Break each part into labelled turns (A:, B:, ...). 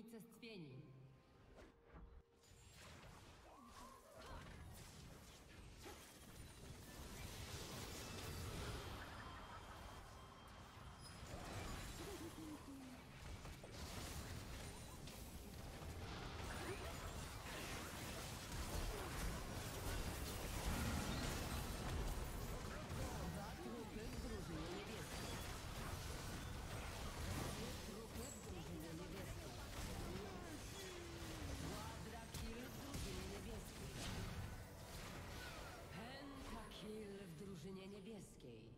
A: Unicestwieni. Pentakill w drużynie niebieskiej.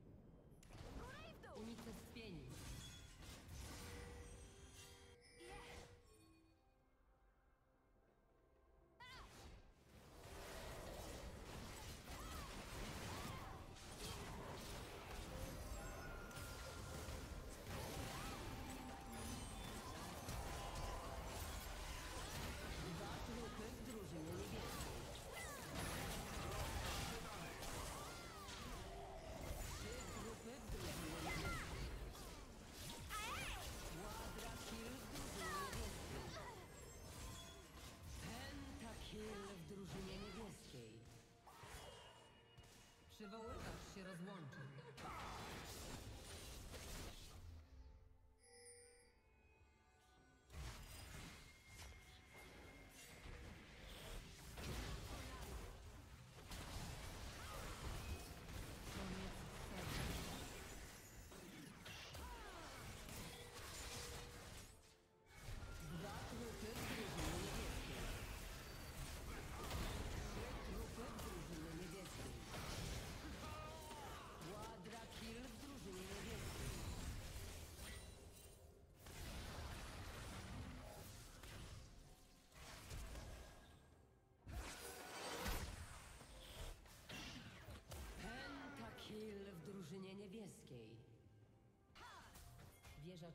A: Unicestwieni. Dwa trupy w drużynie niebieskiej. Trupy w drużynie niebieskiej. Quadrakill w drużynie niebieskiej. Pentakill w drużynie niebieskiej. Przywoływacz się rozłączył. Dwa trupy w drużynie niebieskiej. Trzy trupy w drużynie niebieskiej. Quadrakill w drużynie niebieskiej. Pentakill w drużynie niebieskiej. Wieża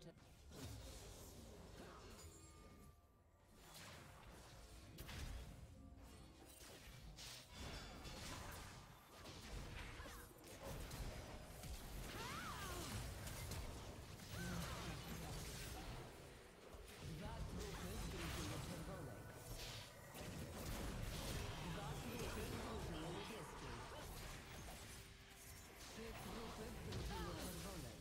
A: Dwa trupy w drużynie czerwonej. Dwa trupy w drużynie niebieskiej. Trzy trupy w drużynie czerwonej.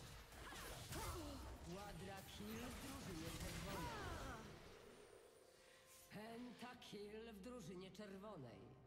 A: Quadrakill w drużynie czerwonej. Pentakill w drużynie czerwonej.